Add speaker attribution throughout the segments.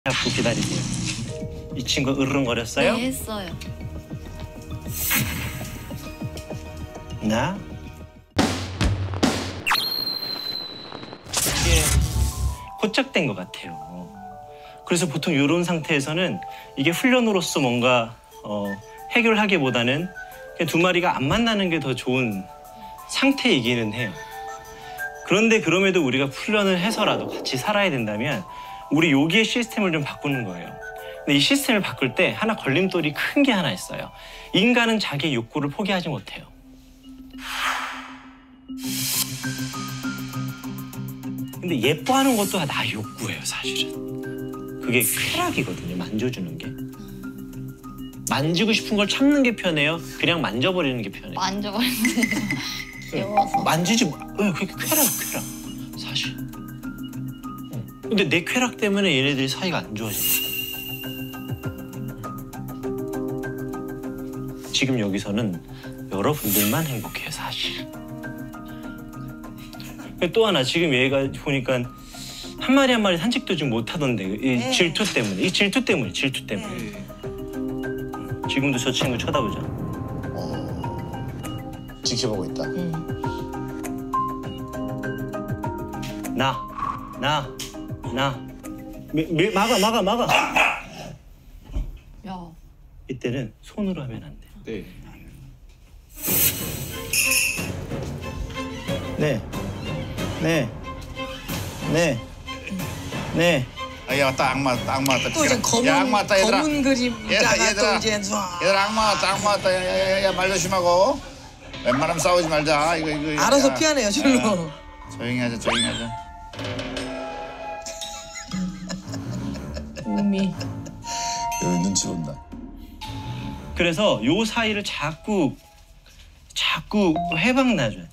Speaker 1: 잡고 기다리세요. 이 친구 으르렁거렸어요?
Speaker 2: 네, 했어요.
Speaker 1: 나? 이게 고착된 것 같아요. 그래서 보통 이런 상태에서는 이게 훈련으로서 뭔가 해결하기보다는 그냥 두 마리가 안 만나는 게 더 좋은 상태이기는 해요. 그런데 그럼에도 우리가 훈련을 해서라도 같이 살아야 된다면 우리 여기의 시스템을 좀 바꾸는 거예요. 근데 이 시스템을 바꿀 때 하나 걸림돌이 큰 게 하나 있어요. 인간은 자기의 욕구를 포기하지 못해요. 근데 예뻐하는 것도 나 욕구예요, 사실은. 그게 쾌락이거든요, 만져주는 게. 만지고 싶은 걸 참는 게 편해요? 그냥 만져버리는 게 편해요?
Speaker 2: 만져버리는데 귀여워서.
Speaker 1: 만지지 마. 그게 쾌락, 사실. 근데 내 쾌락 때문에 얘네들이 사이가 안 좋아진다. 지금 여기서는 여러분들만 행복해요, 사실. 또 하나, 지금 얘가 보니까 한 마리 한 마리 산책도 지금 못 하던데, 이 질투 때문에. 이 질투 때문에. 지금도 저 친구 쳐다보죠.
Speaker 3: 지켜보고 있다.
Speaker 1: 나. 막아.
Speaker 2: 야.
Speaker 1: 이때는 손으로 하면 안 돼요. 네.
Speaker 3: 야, 딱 악마다.
Speaker 4: 또 이제 검은 그림자가 또 이제
Speaker 3: 얘들아, 딱 악마다. 야, 말 조심하고. 웬만하면 싸우지 말자. 이거.
Speaker 4: 알아서
Speaker 3: 야.
Speaker 4: 피하네요, 줄로.
Speaker 3: 조용히 하자.
Speaker 2: 우미.
Speaker 3: 여기 눈치 본다.
Speaker 1: 그래서 요 사이를 자꾸 해방 놔줘요.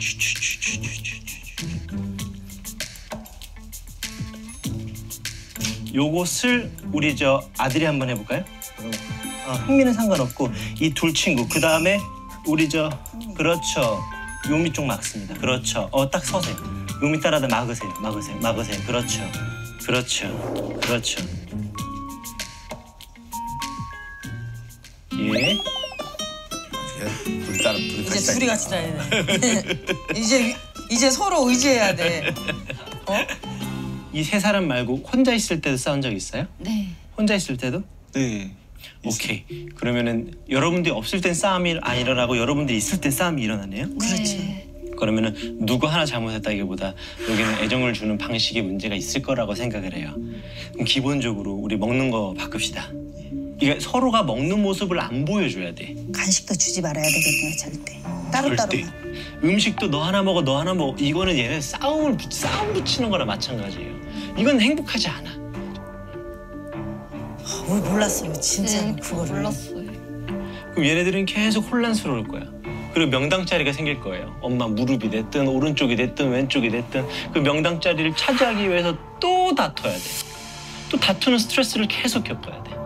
Speaker 1: 요것을 우리 아들이 한번 해볼까요? 흥미는 상관없고 이 둘 친구, 그 다음에 우리 그렇죠. 요미 쪽 막습니다. 그렇죠. 딱 서세요. 요미 따라다 막으세요. 그렇죠. 예.
Speaker 4: 이제 둘이 같이 다니네. 이제 서로 의지해야 돼.
Speaker 1: 이 세 사람 말고 혼자 있을 때도 싸운 적 있어요?
Speaker 2: 네.
Speaker 1: 혼자 있을 때도?
Speaker 3: 네.
Speaker 1: 오케이. 그러면은 여러분들이 없을 땐 싸움이 안 일어나고 여러분들이 있을 땐 싸움이 일어나네요?
Speaker 4: 그렇지.
Speaker 2: 네.
Speaker 1: 그러면은 누구 하나 잘못했다기보다 여기는 애정을 주는 방식에 문제가 있을 거라고 생각을 해요. 그럼 기본적으로 우리 먹는 거 바꿉시다. 이게 서로가 먹는 모습을 안 보여줘야 돼.
Speaker 5: 간식도 주지 말아야 되겠네요, 절대. 따로따로만.
Speaker 1: 음식도 너 하나 먹어, 너 하나 먹어. 이거는 얘네 싸움 붙이는 거랑 마찬가지예요. 이건 행복하지 않아.
Speaker 5: 우리 몰랐어요, 진짜
Speaker 2: 네,
Speaker 5: 그거를.
Speaker 2: 몰랐어요.
Speaker 1: 그럼 얘네들은 계속 혼란스러울 거야. 그리고 명당자리가 생길 거예요. 엄마 무릎이 됐든 오른쪽이 됐든 왼쪽이 됐든 그 명당자리를 차지하기 위해서 또 다퉈야 돼. 또 다투는 스트레스를 계속 겪어야 돼.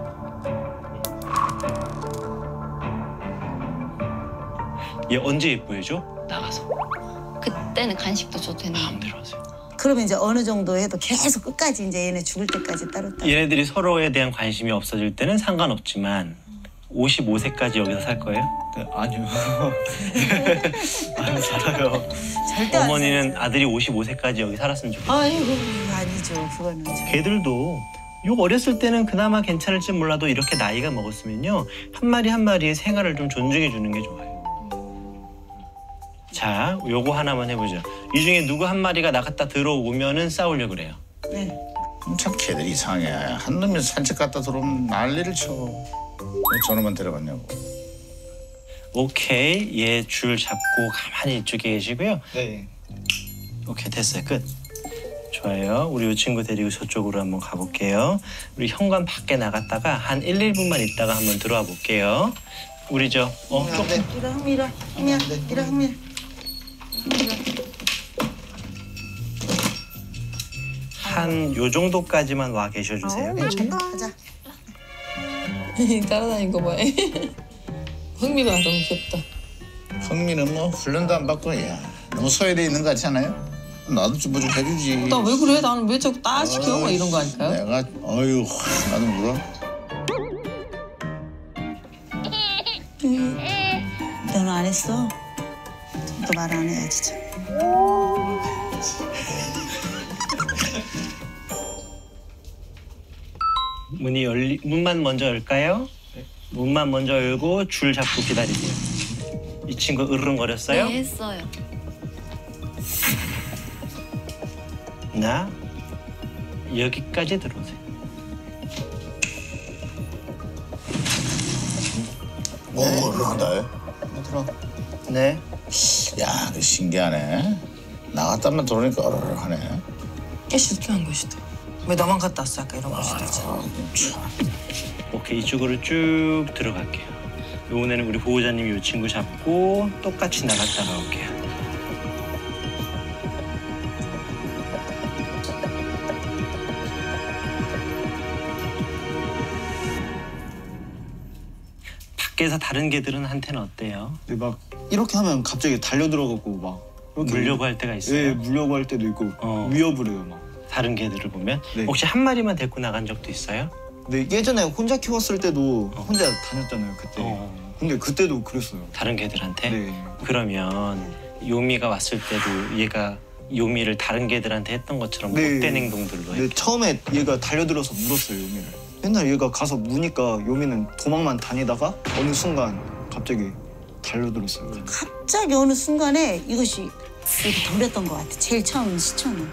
Speaker 1: 얘 언제 예뻐해줘? 나가서.
Speaker 2: 그때는 간식도 줘도 되나요?
Speaker 1: 마음대로 하세요.
Speaker 5: 그러면 이제 어느 정도 해도 계속 끝까지 이제 얘네 죽을 때까지 따로따로.
Speaker 1: 얘네들이 서로에 대한 관심이 없어질 때는 상관없지만 55세까지 여기서 살 거예요?
Speaker 3: 네, 아니요.
Speaker 1: 안 살아요.
Speaker 5: 절대 안
Speaker 1: 어머니는
Speaker 5: 살죠.
Speaker 1: 아들이 55세까지 여기 살았으면 좋겠어요.
Speaker 5: 아이고, 아니죠, 그거는.
Speaker 1: 개들도 요 어렸을 때는 그나마 괜찮을지 몰라도 이렇게 나이가 먹었으면요. 한 마리 한 마리의 생활을 좀 존중해 주는 게 좋아요. 자, 요거 하나만 해보죠. 이 중에 누구 한 마리가 나갔다 들어오면은 싸우려고 그래요.
Speaker 5: 네.
Speaker 3: 참 걔들이 이상해. 한 놈이 산책 갔다 들어오면 난리를 쳐. 왜 저놈만 데려갔냐고.
Speaker 1: 오케이, 얘 줄 잡고 가만히 이쪽에 계시고요.
Speaker 3: 네.
Speaker 1: 오케이, 됐어요. 끝. 좋아요. 우리 이 친구 데리고 저쪽으로 한번 가볼게요. 우리 현관 밖에 나갔다가 한 1, 1분만 있다가 한번 들어와 볼게요. 우리 조금
Speaker 5: 이라 흥미야.
Speaker 1: 한 요 정도까지만 와 계셔주세요.
Speaker 5: 괜찮다. 가자.
Speaker 4: 따라다니는 거 봐. 흥미가 너무 귀엽다.
Speaker 3: 흥미는 뭐 훈련도 안 받고 너무 소외돼 있는 거 같지 않아요? 나도 좀 뭐 좀 해주지.
Speaker 4: 나 왜 그래? 나는 왜 자꾸 따 시켜? 막 이런 거 아닐까요?
Speaker 3: 내가 어휴 나도 물어.
Speaker 5: 너는 안 했어? 또 말 안 해야지 참.
Speaker 1: 문만 먼저 열까요? 문만 먼저 열고 줄 잡고 기다리세요. 이 친구 으르렁거렸어요?
Speaker 2: 네, 했어요.
Speaker 1: 나 여기까지 들어오세요.
Speaker 3: 오 그런다.
Speaker 4: 들어.
Speaker 1: 네.
Speaker 3: 야, 그 신기하네. 나갔다만 들어오니까 어르르하네.
Speaker 4: 쉽게 한 것이다. 왜 너만 갔다 왔어? 아까 이런 것이다.
Speaker 1: 오케이, 이쪽으로 쭉 들어갈게요. 이번에는 우리 보호자님이 이 친구 잡고 똑같이 나갔다가 올게요. 밖에서 다른 개들은 한테는 어때요?
Speaker 6: 근데 막 이렇게 하면 갑자기 달려 들어가고 막 이렇게
Speaker 1: 물려고 할 때가 있어요?
Speaker 6: 예, 물려고 할 때도 있고 위협을 해요 막.
Speaker 1: 다른 개들을 보면?
Speaker 6: 네.
Speaker 1: 혹시 한 마리만 데리고 나간 적도 있어요?
Speaker 6: 근데 예전에 혼자 키웠을 때도 혼자 다녔잖아요 그때. 근데 그때도 그랬어요.
Speaker 1: 다른 개들한테?
Speaker 6: 네.
Speaker 1: 그러면 요미가 왔을 때도 얘가 요미를 다른 개들한테 했던 것처럼
Speaker 6: 네.
Speaker 1: 못된 행동들로
Speaker 6: 근데 처음에 얘가 달려들어서 물었어요 요미를. 맨날 얘가 가서 무니까 요미는 도망만 다니다가 어느 순간 갑자기 달려들었어요.
Speaker 5: 갑자기 어느 순간에 이것이 이렇게 덤볐던 것 같아. 제일 처음 시청은.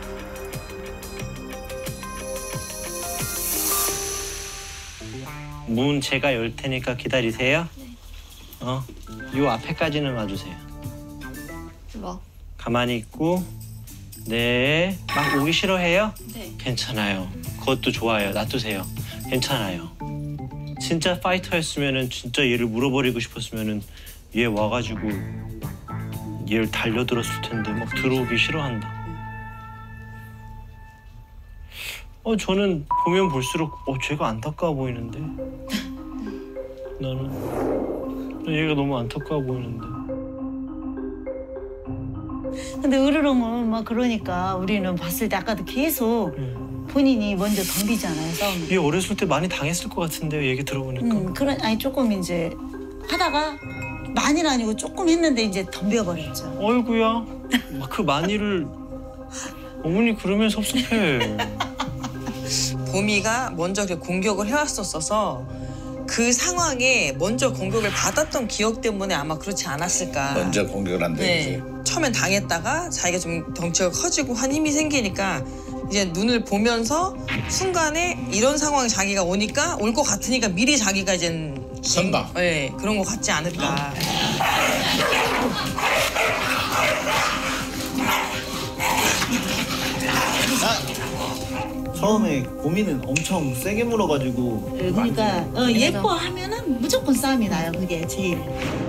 Speaker 1: 문 제가 열 테니까 기다리세요. 요 앞에까지는 와주세요.
Speaker 2: 일로 와.
Speaker 1: 가만히 있고. 네. 막 오기 싫어해요?
Speaker 2: 네.
Speaker 1: 괜찮아요. 그것도 좋아요. 놔두세요. 괜찮아요. 진짜 파이터였으면은 진짜 얘를 물어버리고 싶었으면은 얘 와가지고 얘를 달려들었을 텐데 막 들어오기 싫어한다. 저는 보면 볼수록 쟤가 안타까워 보이는데. 나는 얘가 너무 안타까워 보이는데.
Speaker 5: 근데 으르렁은 막 그러니까 우리는 봤을 때 아까도 계속 본인이 먼저 덤비잖아요, 싸움을.
Speaker 1: 얘 어렸을 때 많이 당했을 것 같은데요, 얘기 들어보니까.
Speaker 5: 아니 조금 이제 하다가 많이는 아니고 조금 했는데 이제 덤벼버렸죠.
Speaker 1: 어이구야. 그 많이를 어머니 그러면 섭섭해.
Speaker 4: 보미가 먼저 그렇게 공격을 해왔었어서 그 상황에 먼저 공격을 받았던 기억 때문에 아마 그렇지 않았을까.
Speaker 3: 먼저 공격을 한다
Speaker 4: 네.
Speaker 3: 이거지.
Speaker 4: 처음엔 당했다가 자기가 좀 덩치가 커지고 한 힘이 생기니까 이제 눈을 보면서 순간에 이런 상황이 자기가 오니까 올 것 같으니까 미리 자기가 이제
Speaker 3: 선방.
Speaker 4: 네, 그런 것 같지 않을까.
Speaker 6: 처음에 고민은 엄청 세게 물어가지고
Speaker 5: 그러니까 예뻐하면은 무조건 싸움이 나요. 그게 제일.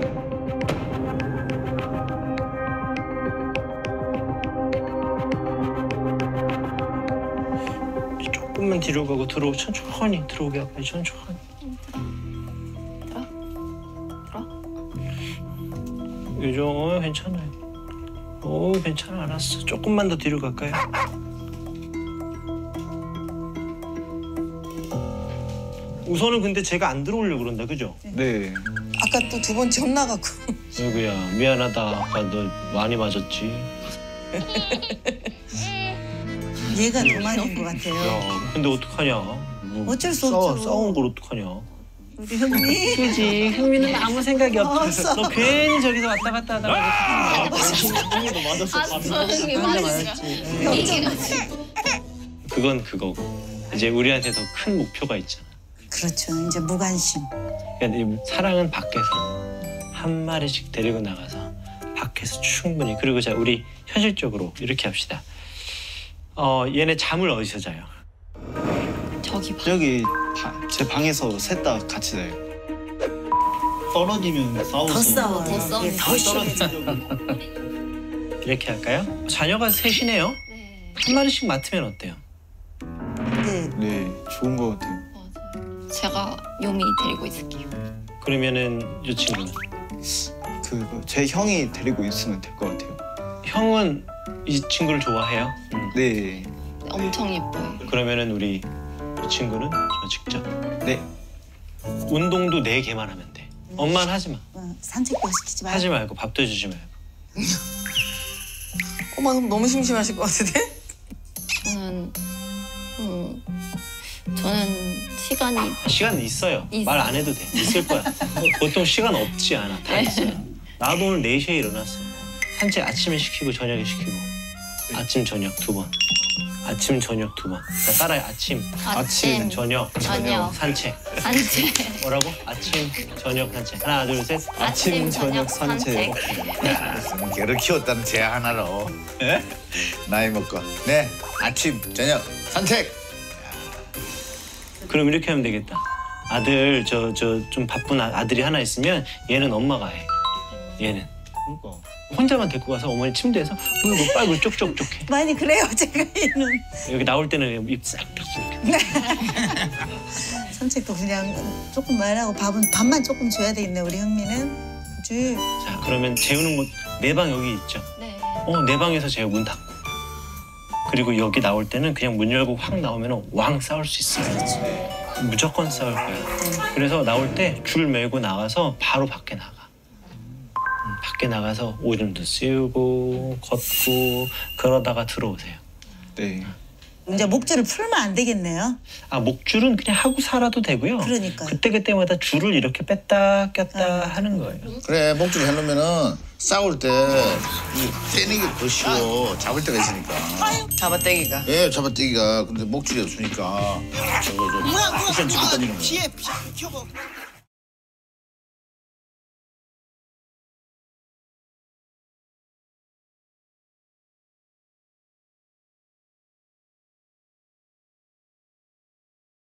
Speaker 1: 조금만 뒤로 가고 천천히 들어오게 할까요? 천천히. 요정 괜찮아요. 괜찮아 알았어. 조금만 더 뒤로 갈까요? 우선은 근데 제가 안 들어오려고 그런다, 그죠?
Speaker 6: 네.
Speaker 4: 아까 또 두 번째 혼나갖고.
Speaker 1: 아이고야 미안하다. 아까 너 많이 맞았지.
Speaker 5: 얘가 더 많은 것 같아요.
Speaker 1: 야, 근데 어떡하냐? 뭐
Speaker 5: 어쩔 수 없죠.
Speaker 1: 싸운 걸 어떡하냐?
Speaker 5: 우리 형님.
Speaker 1: 그지. 흥미는 아무 생각이
Speaker 5: 없어.
Speaker 1: 너 괜히 저기서 왔다 갔다 하다가.
Speaker 6: 형이도 맞았어.
Speaker 2: 이게 맞았지.
Speaker 1: 그건 그거고. 이제 우리한테 더 큰 목표가 있잖아.
Speaker 5: 그렇죠. 이제 무관심.
Speaker 1: 그러니까 이 사랑은 밖에서 한 마리씩 데리고 나가서 밖에서 충분히. 그리고 자 우리 현실적으로 이렇게 합시다. 얘네 잠을 어디서 자요?
Speaker 2: 저기 봐.
Speaker 6: 저기 제 방에서 셋 다 같이 자요. 떨어지면 싸워서.
Speaker 5: 더 싸워요.
Speaker 2: 더 싸워요.
Speaker 5: 예, 더 심해.
Speaker 1: 이렇게 할까요? 자녀가 셋이네요.
Speaker 2: 네.
Speaker 1: 한 마리씩 맡으면 어때요?
Speaker 5: 네.
Speaker 6: 네, 좋은 것 같아요.
Speaker 2: 맞아요. 제가 요미 데리고 있을게요.
Speaker 1: 그러면은 이 친구는
Speaker 6: 제 형이 데리고 있으면 될 것 같아요.
Speaker 1: 형은 이 친구를 좋아해요?
Speaker 6: 네.
Speaker 2: 엄청 예뻐요.
Speaker 1: 그러면은 우리 이 친구는 저 직접
Speaker 6: 네.
Speaker 1: 운동도 4개만 하면 돼. 엄마는 하지 마.
Speaker 5: 산책도 시키지 말고.
Speaker 1: 하지 말고 밥도 주지 말고.
Speaker 4: 엄마 그럼 너무 심심하실 것 같은데?
Speaker 2: 저는 시간이
Speaker 1: 시간 있어요.
Speaker 2: 있어.
Speaker 1: 말 안 해도 돼. 있을 거야. 보통 시간 없지 않아. 다 있어요. 나도 오늘 4시에 일어났어. 산책 아침에 시키고 저녁에 시키고. 아침 저녁 2번. 아침 저녁 2번. 자, 따라해. 아침 저녁 산책.
Speaker 2: 산책.
Speaker 1: 뭐라고? 아침 저녁 산책. 하나 둘 셋.
Speaker 6: 아침 저녁 산책.
Speaker 3: 개를 키웠다는 제 하나로. 예? 나이 먹고. 네. 아침 저녁 산책.
Speaker 1: 그럼 이렇게 하면 되겠다. 아들 저 좀 바쁜 아들이 하나 있으면 얘는 엄마가 해. 얘는 혼자만 데리고 가서 어머니 침대에서 물고 빨고 쪽쪽쪽 해.
Speaker 5: 많이 그래요 제가 얘는.
Speaker 1: 여기 나올 때는 입 싹 이렇게.
Speaker 5: 산책도 그냥 조금만 하고 밥만 조금 줘야 되겠네 우리 흥미는. 아주.
Speaker 1: 자 그러면 재우는 곳 내 방 여기 있죠.
Speaker 2: 네.
Speaker 1: 내 방에서 재우 문 닫고. 그리고 여기 나올 때는 그냥 문 열고 확 나오면 왕 싸울 수 있어요. 무조건 싸울 거야. 그래서 나올 때 줄 메고 나가서 바로 밖에 나가. 밖에 나가서 오줌도 씌우고 걷고 그러다가 들어오세요.
Speaker 6: 네.
Speaker 5: 이제 목줄을 풀면 안 되겠네요.
Speaker 1: 아 목줄은 그냥 하고 살아도 되고요.
Speaker 5: 그러니까요.
Speaker 1: 그때마다 줄을 이렇게 뺐다 꼈다 하는 거예요.
Speaker 3: 그래 목줄 해놓으면은 싸울 때 떼내기 더 쉬워. 잡을 때가 있으니까.
Speaker 4: 잡아떼기가.
Speaker 3: 예, 잡아떼기가. 근데 목줄이 없으니까 저거 쿠션 집고 다니는 거.
Speaker 7: 뒤에 비켜봐.